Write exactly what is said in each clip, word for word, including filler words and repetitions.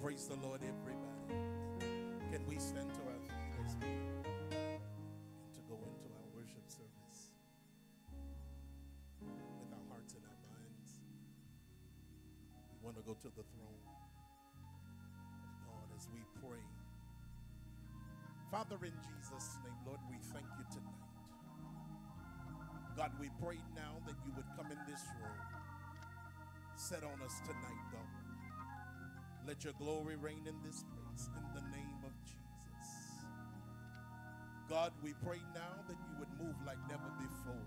Praise the Lord, everybody. Can we stand to our feet as we begin to go into our worship service with our hearts and our minds? We want to go to the throne of God as we pray. Father, in Jesus' name, Lord, we thank you tonight. God, we pray now that you would come in this room. Set on us tonight, God. Let your glory reign in this place in the name of Jesus. God, we pray now that you would move like never before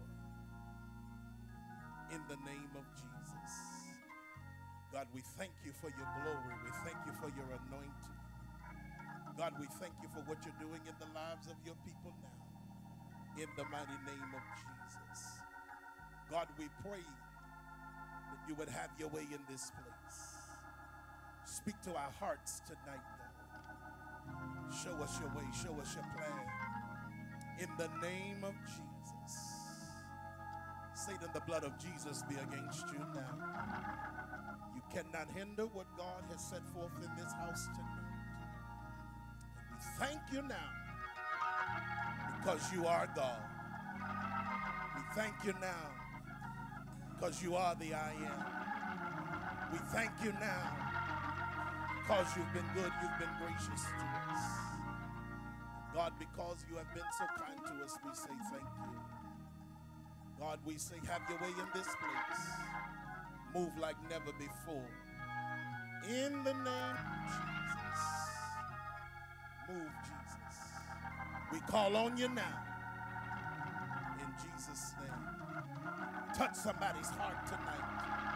in the name of Jesus. God, we thank you for your glory. We thank you for your anointing. God, we thank you for what you're doing in the lives of your people now in the mighty name of Jesus. God, we pray that you would have your way in this place. Speak to our hearts tonight, God. Show us your way. Show us your plan. In the name of Jesus. Satan, the blood of Jesus be against you now. You cannot hinder what God has set forth in this house tonight. And we thank you now because you are God. We thank you now because you are the I am. We thank you now because you've been good, you've been gracious to us. God, because you have been so kind to us, we say thank you. God, we say have your way in this place. Move like never before. In the name of Jesus. Move, Jesus. We call on you now. In Jesus' name. Touch somebody's heart tonight.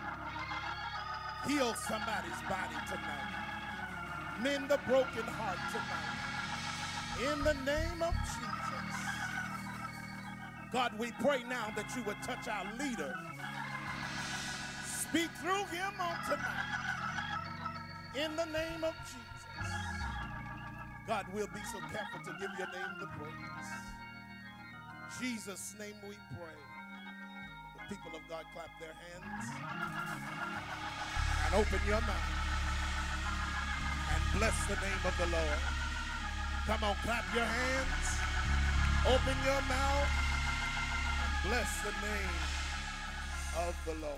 Heal somebody's body tonight. Mend the broken heart tonight. In the name of Jesus. God, we pray now that you would touch our leader. Speak through him on tonight. In the name of Jesus. God, we'll be so careful to give your name the praise. In Jesus' name we pray. The people of God clap their hands and open your mouth. And bless the name of the Lord. Come on, clap your hands. Open your mouth. And bless the name of the Lord.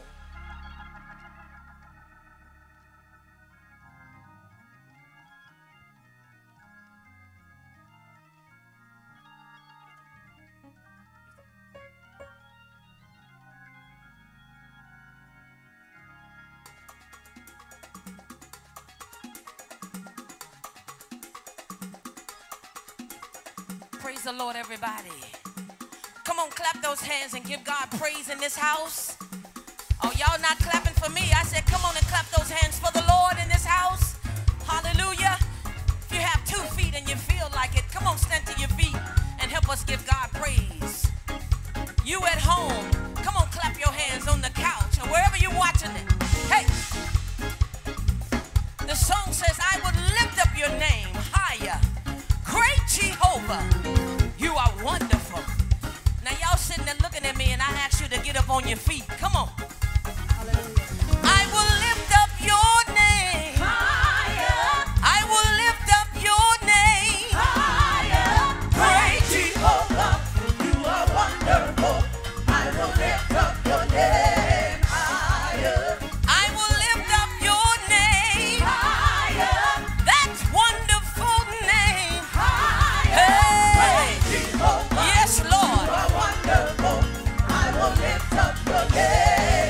Praise the Lord, everybody. Come on, clap those hands and give God praise in this house. Oh, y'all not clapping for me. I said, come on and clap those hands for the Lord in this house. Hallelujah. If you have two feet and you feel like it, come on, stand to your feet and help us give God praise. You at home, come on, clap your hands on the couch or wherever you're watching it. Hey, the song says, I would lift up your name higher. Great Jehovah, you are wonderful. Now y'all sitting there looking at me and I ask you to get up on your feet. Come on. Hallelujah. I will lift up your name higher. I will lift up your name higher. Great Jehovah, you are wonderful. I will lift up your name higher. I will lift up your name higher. That's wonderful name. Hey, yes, Lord. You are wonderful. I will lift up your name.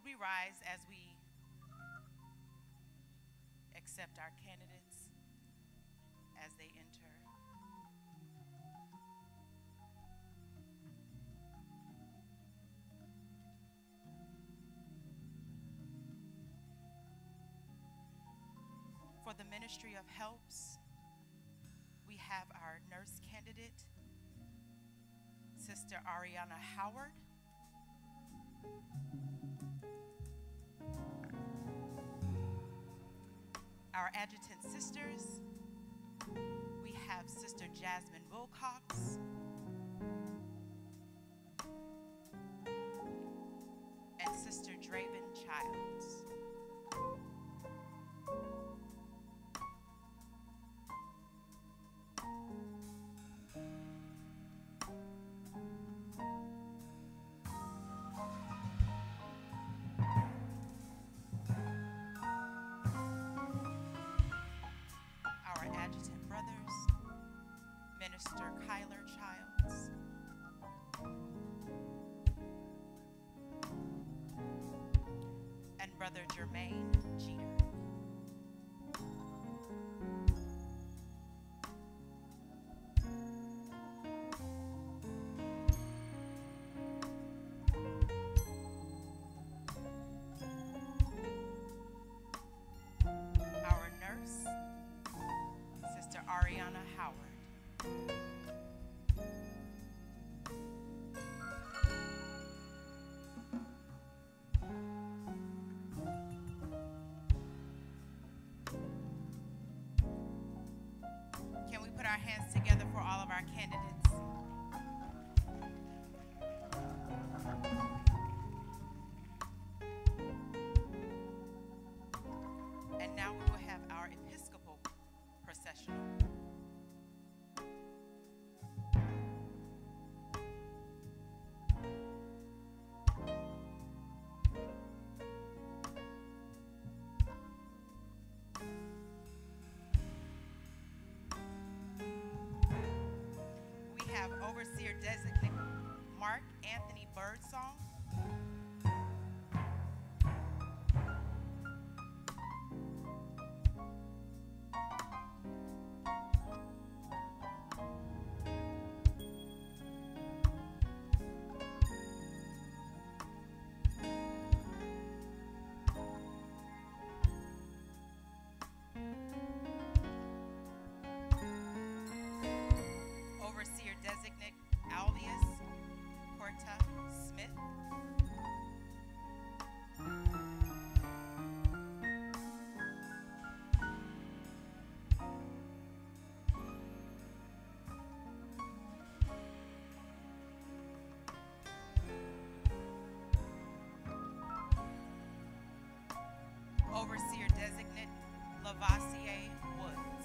Could we rise as we accept our candidates as they enter? For the Ministry of Helps, we have our nurse candidate, Sister Ariana Howard. Our adjutant sisters, we have Sister Jasmine Wilcox, and Sister Draven Childs. Minister Kyler Childs, and Brother Jermaine Jeter. Our nurse, Sister Ariana Howard. Can we put our hands together for all of our candidates? And now we will have our Episcopal processional. Have Overseer Designate Mark Anthony Birdsong. Overseer Designate Alvius Porta Smith. Overseer Designate Lavoisier Woods.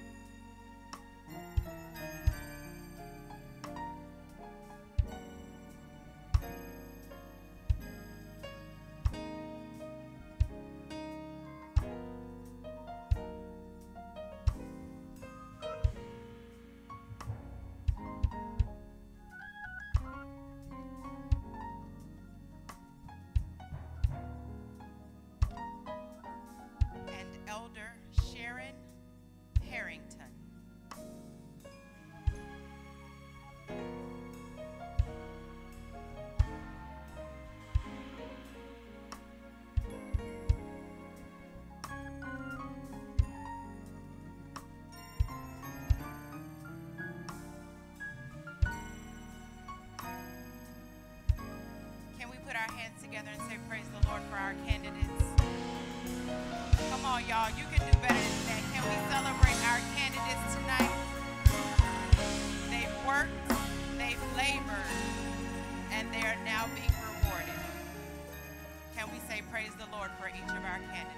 And Elder Sharon Harrington. Can we put our hands together and say praise the Lord for our candidates? Come on, y'all. You can do better than that. Can we celebrate our candidates tonight? They've worked, they've labored, and they are now being rewarded. Can we say praise the Lord for each of our candidates?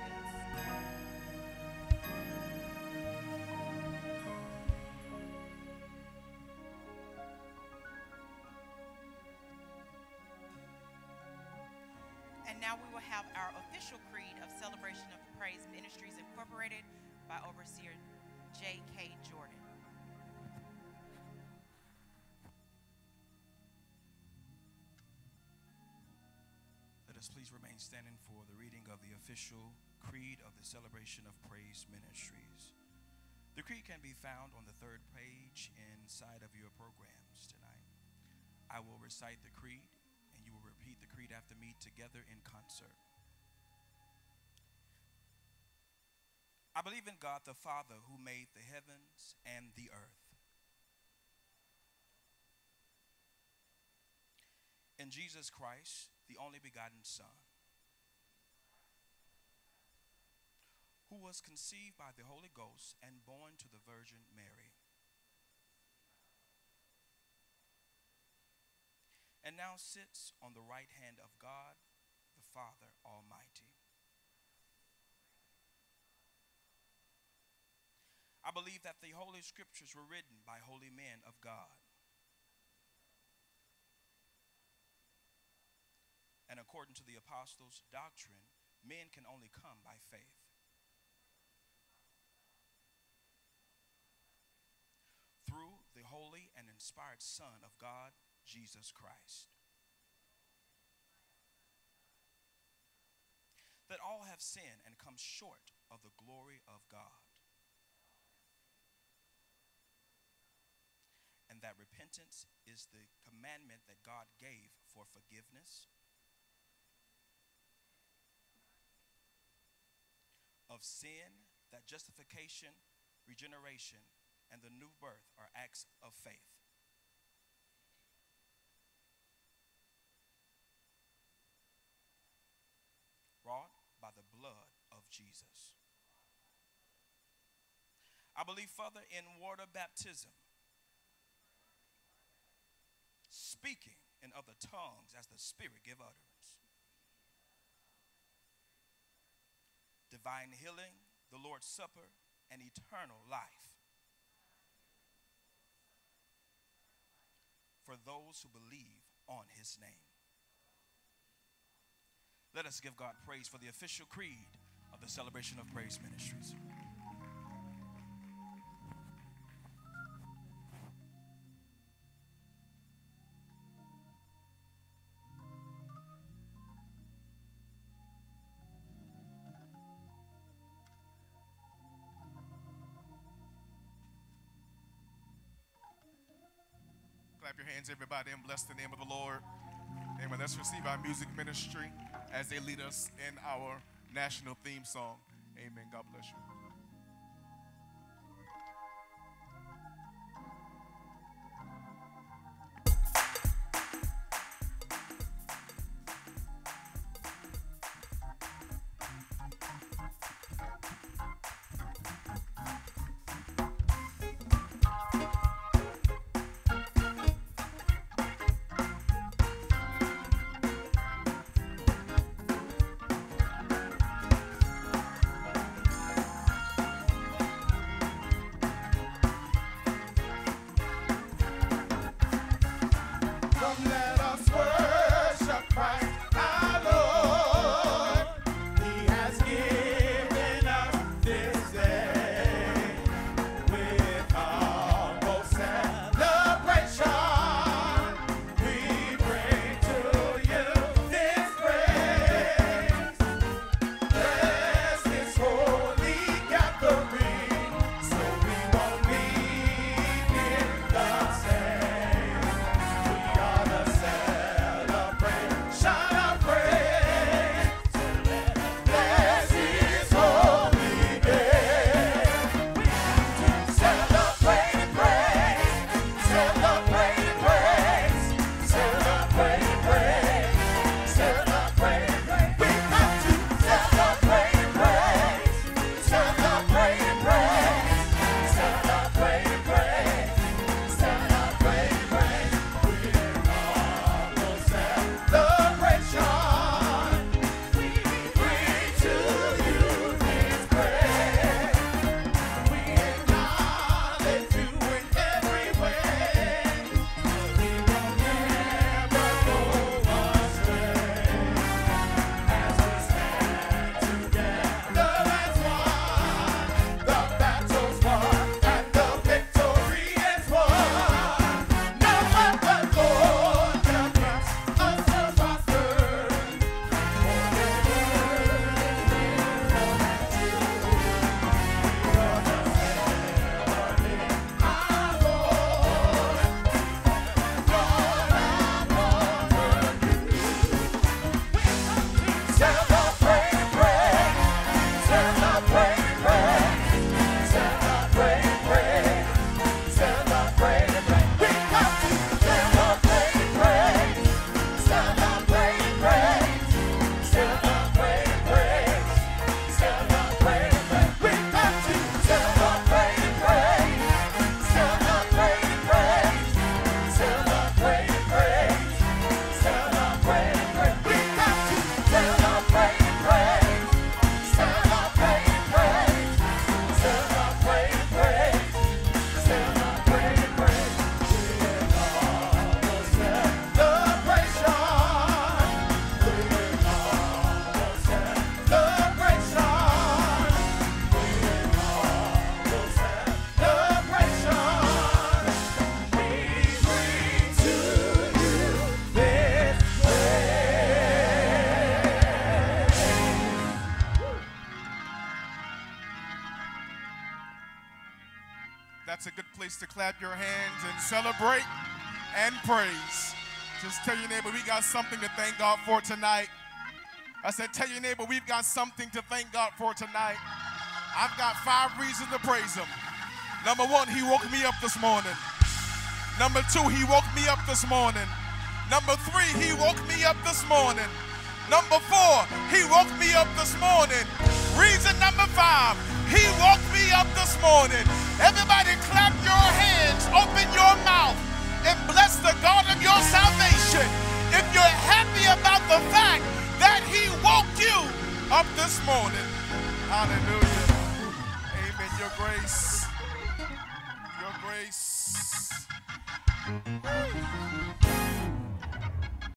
And now we will have our official creed of Celebration of Praise Ministries Incorporated by Overseer J K Jordan. Let us please remain standing for the reading of the official creed of the Celebration of Praise Ministries. The creed can be found on the third page inside of your programs tonight. I will recite the creed, and you will repeat the creed after me together in concert. I believe in God the Father, who made the heavens and the earth. In Jesus Christ, the only begotten Son, who was conceived by the Holy Ghost and born to the Virgin Mary, and now sits on the right hand of God, the Father Almighty. I believe that the Holy Scriptures were written by holy men of God, and according to the apostles' doctrine, men can only come by faith. Through the holy and inspired Son of God, Jesus Christ. That all have sinned and come short of the glory of God. And that repentance is the commandment that God gave for forgiveness of sin, that justification, regeneration, and the new birth are acts of faith. Wrought by the blood of Jesus. I believe further in water baptism, speaking in other tongues as the Spirit give utterance, divine healing, the Lord's Supper, and eternal life for those who believe on his name. Let us give God praise for the official creed of the Celebration of Praise Ministries. Clap your hands, everybody, and bless the name of the Lord. Amen. Let's receive our music ministry as they lead us in our national theme song. Amen. God bless you. Thank That's a good place to clap your hands and celebrate and praise. Just tell your neighbor, we got something to thank God for tonight. I said, tell your neighbor, we've got something to thank God for tonight. I've got five reasons to praise him. Number one, he woke me up this morning. Number two, he woke me up this morning. Number three, he woke me up this morning. Number four, he woke me up this morning. Reason number five, he woke me up this morning. Everybody clap your hands, open your mouth, and bless the God of your salvation. If you're happy about the fact that he woke you up this morning. Hallelujah. Amen. Your grace. Your grace.